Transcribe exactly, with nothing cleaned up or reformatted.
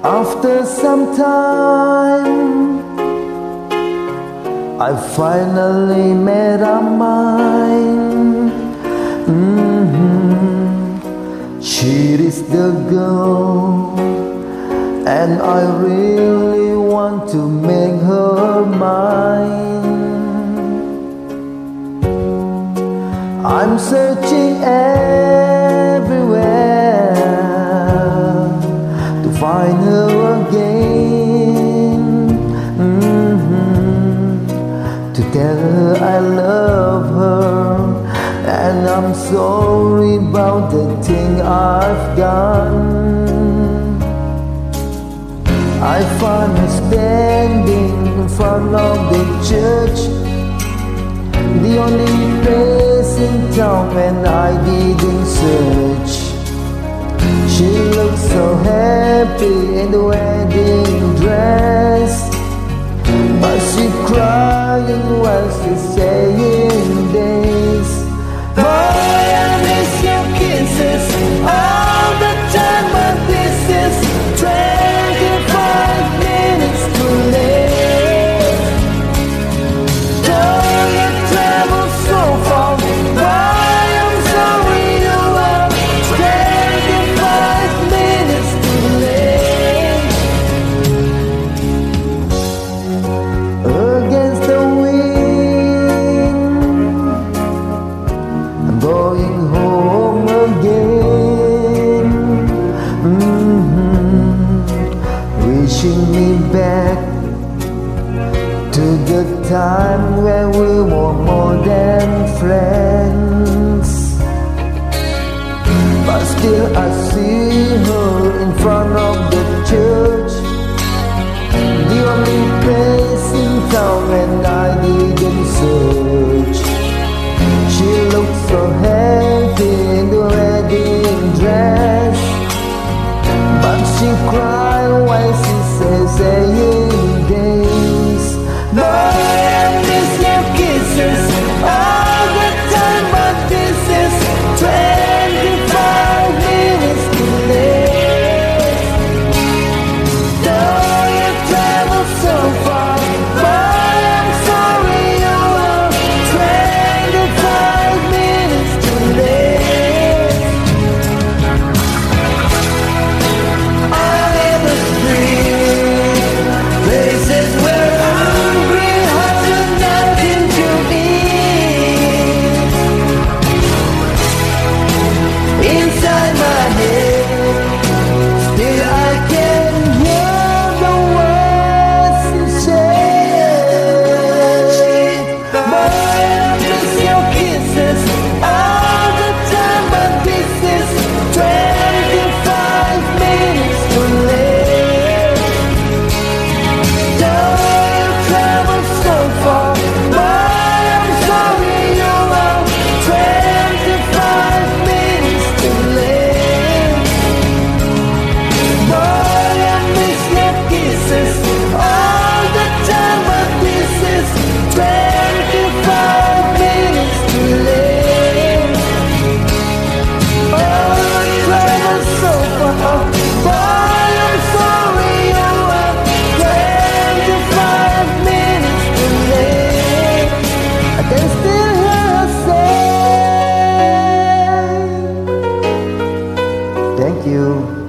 After some time, I finally made up mine. mm-hmm. She is the girl, and I really want to make her mine. I'm searching everywhere to find her again. mm-hmm. To tell her I love her, and I'm sorry about the thing I've done. I found her standing in front of the church, the only place in town when I didn't search. She looked so happy in the wedding dress, but she crying while she's saying this: boy, I miss your kisses all the time, but this is twenty-five minutes too late. Though you travel so far, boy, I'm sorry you are twenty-five minutes too late. Against the wind, I'm going home again. mm-hmm. Wishing me back to the time where we were more than friends. But still I see her in front of the church, the only place in town when I didn't search. She looked so happy in the wedding dress, but she cried while she says saying this: boy, I miss your kisses all the time, but this is twenty-five minutes too late. Though you travel so far, boy, I'm sorry you are twenty-five minutes too late. On in the street, places where hungry hearts have nothing to eat. Inside my head, still I can hear the words you say. Boy, I miss your kisses all the time, but this is twenty-five minutes too late. Though you travel so far, boy, I'm sorry you are twenty-five minutes too late. Boy, I miss your kisses all the time, but this is twenty-five minutes too late. Oh, you travel so far, boy, I'm sorry you are twenty-five minutes too late. I can still hear her say, thank you.